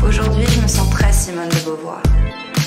Aujourd'hui, je me sens très Simone de Beauvoir.